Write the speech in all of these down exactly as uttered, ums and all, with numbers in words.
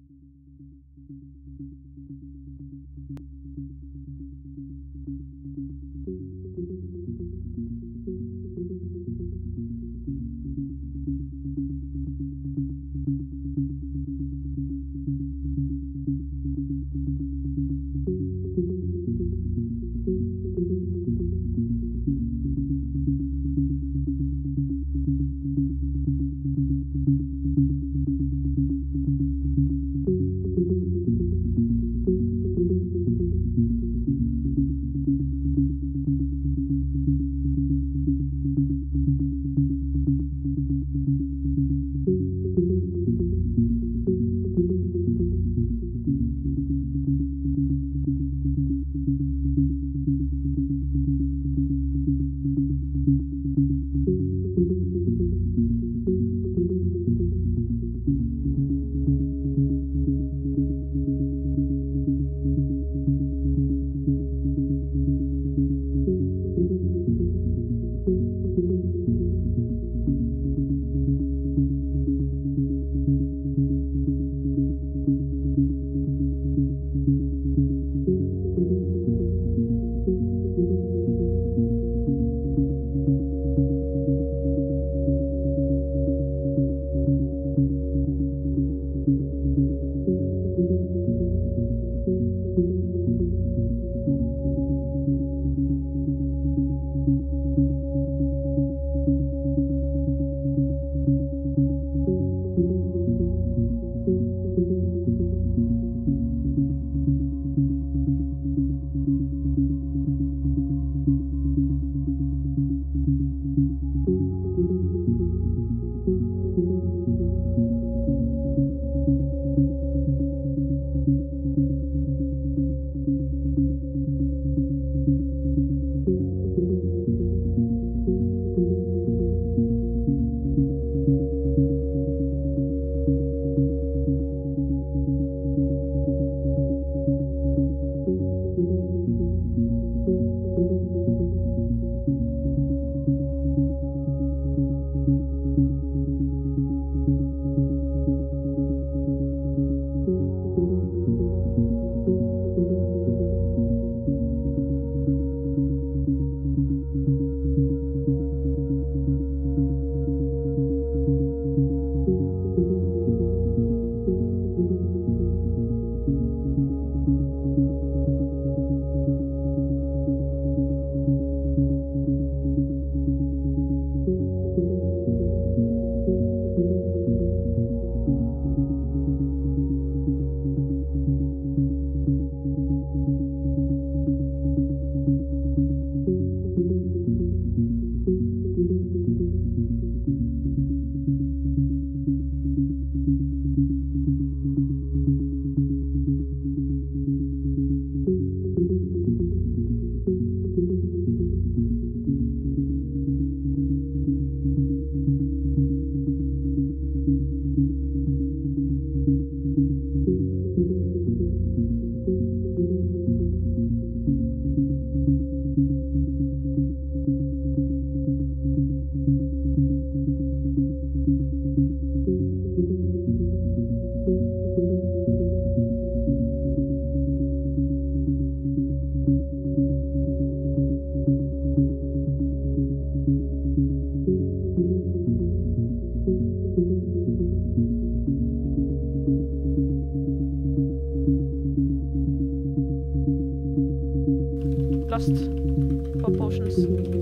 Lost. Pop potions.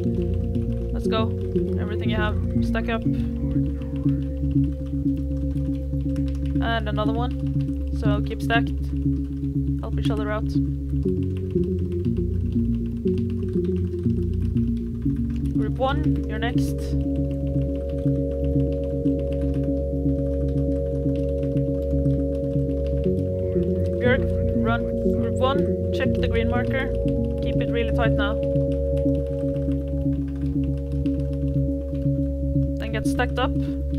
Let's go. Everything you have. Stack up. And another one. So keep stacked. Help each other out. Group one, you're next. Björk, run. Group one, check the green marker. Keep it really tight now. Then get stacked up.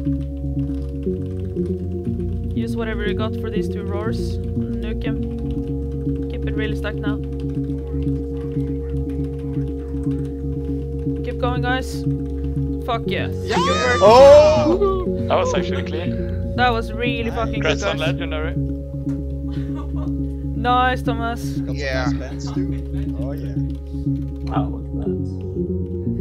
Use whatever you got for these two roars. Nuke him. Keep it really stacked now. Keep going, guys. Fuck yeah. Yeah! Good work. Oh! That was actually clean. That was really fucking good, Congrats on guys. legendary. Nice, Thomas. Got some Yeah. nice bands too. Oh yeah. Wow, what's that?